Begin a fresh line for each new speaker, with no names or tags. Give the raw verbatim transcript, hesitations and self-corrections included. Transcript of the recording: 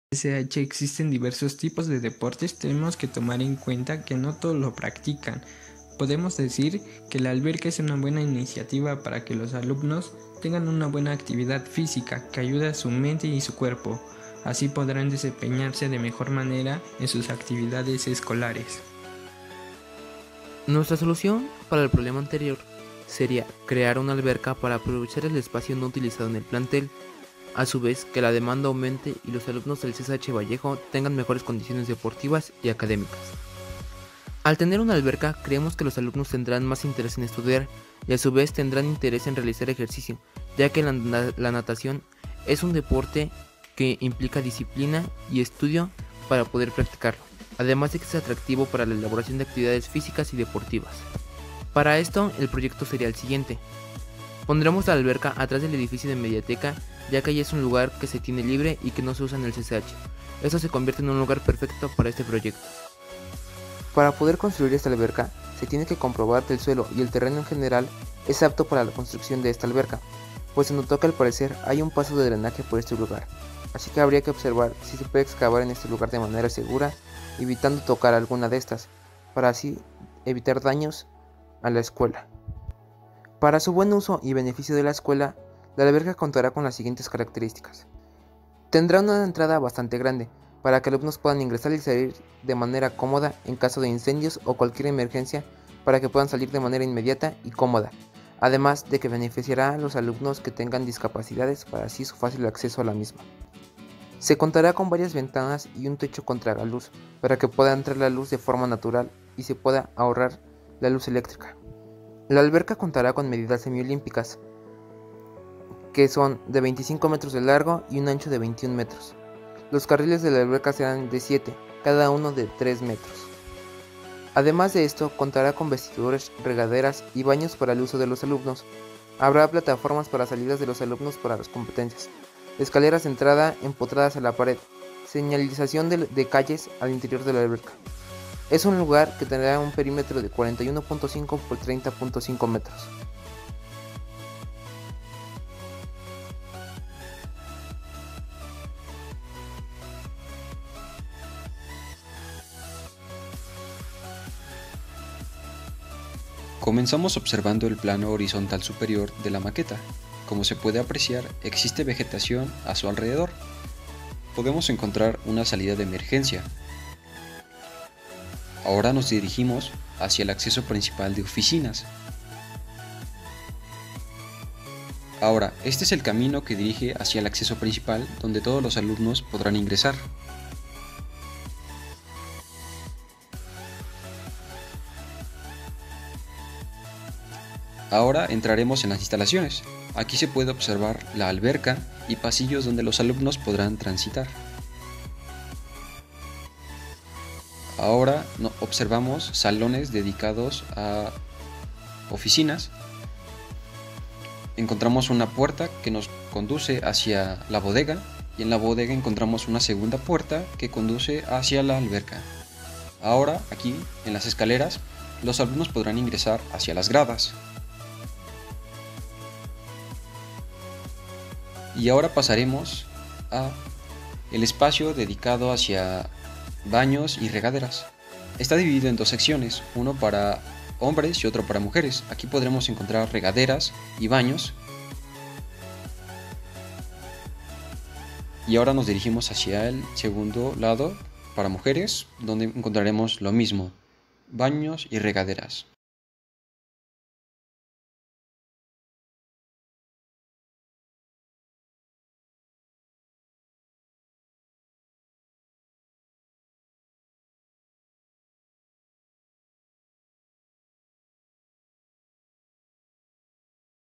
C H existen diversos tipos de deportes, tenemos que tomar en cuenta que no todos lo practican. Podemos decir que la alberca es una buena iniciativa para que los alumnos tengan una buena actividad física que ayude a su mente y su cuerpo. Así podrán desempeñarse de mejor manera en sus actividades escolares.
Nuestra solución para el problema anterior sería crear una alberca para aprovechar el espacio no utilizado en el plantel, a su vez que la demanda aumente y los alumnos del C S H Vallejo tengan mejores condiciones deportivas y académicas. Al tener una alberca, creemos que los alumnos tendrán más interés en estudiar y a su vez tendrán interés en realizar ejercicio, ya que la, la natación es un deporte que implica disciplina y estudio para poder practicarlo, además de que es atractivo para la elaboración de actividades físicas y deportivas. Para esto, el proyecto sería el siguiente. Pondremos la alberca atrás del edificio de Mediateca, ya que allí es un lugar que se tiene libre y que no se usa en el C C H. Esto se convierte en un lugar perfecto para este proyecto. Para poder construir esta alberca, se tiene que comprobar que el suelo y el terreno en general es apto para la construcción de esta alberca, pues se notó que al parecer hay un paso de drenaje por este lugar, así que habría que observar si se puede excavar en este lugar de manera segura, evitando tocar alguna de estas, para así evitar daños a la escuela. Para su buen uso y beneficio de la escuela, la alberca contará con las siguientes características. Tendrá una entrada bastante grande, para que alumnos puedan ingresar y salir de manera cómoda en caso de incendios o cualquier emergencia, para que puedan salir de manera inmediata y cómoda, además de que beneficiará a los alumnos que tengan discapacidades para así su fácil acceso a la misma. Se contará con varias ventanas y un techo contra la luz, para que pueda entrar la luz de forma natural y se pueda ahorrar la luz eléctrica. La alberca contará con medidas semiolímpicas, que son de veinticinco metros de largo y un ancho de veintiún metros. Los carriles de la alberca serán de siete, cada uno de tres metros. Además de esto, contará con vestidores, regaderas y baños para el uso de los alumnos. Habrá plataformas para salidas de los alumnos para las competencias, escaleras de entrada empotradas a la pared, señalización de, de calles al interior de la alberca. Es un lugar que tendrá un perímetro de cuarenta y uno punto cinco por treinta punto cinco metros.
Comenzamos observando el plano horizontal superior de la maqueta. Como se puede apreciar, existe vegetación a su alrededor. Podemos encontrar una salida de emergencia. Ahora nos dirigimos hacia el acceso principal de oficinas. Ahora, este es el camino que dirige hacia el acceso principal, donde todos los alumnos podrán ingresar. Ahora entraremos en las instalaciones. Aquí se puede observar la alberca y pasillos donde los alumnos podrán transitar. Ahora no, observamos salones dedicados a oficinas. Encontramos una puerta que nos conduce hacia la bodega y en la bodega encontramos una segunda puerta que conduce hacia la alberca. Ahora aquí en las escaleras los alumnos podrán ingresar hacia las gradas. Y ahora pasaremos a el espacio dedicado hacia baños y regaderas. Está dividido en dos secciones, uno para hombres y otro para mujeres. Aquí podremos encontrar regaderas y baños. Y ahora nos dirigimos hacia el segundo lado para mujeres, donde encontraremos lo mismo, baños y regaderas.